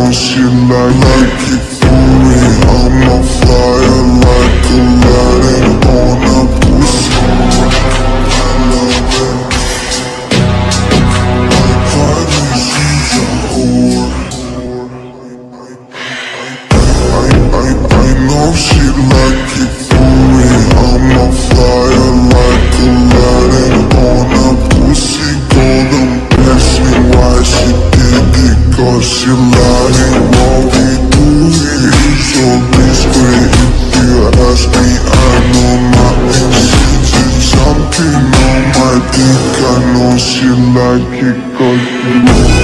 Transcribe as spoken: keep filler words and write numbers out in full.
know she like, like it for me. I'm on fire like Aladdin on a pussy. I love it. My body, she's a whore. I, I, I know she like it for me. I'm on fire like Aladdin on a pussy. Golden ask me why she did it, cause she lying while we do it. So discreet, if you ask me, I know my intentions. Something on my dick, I know she like it, cause she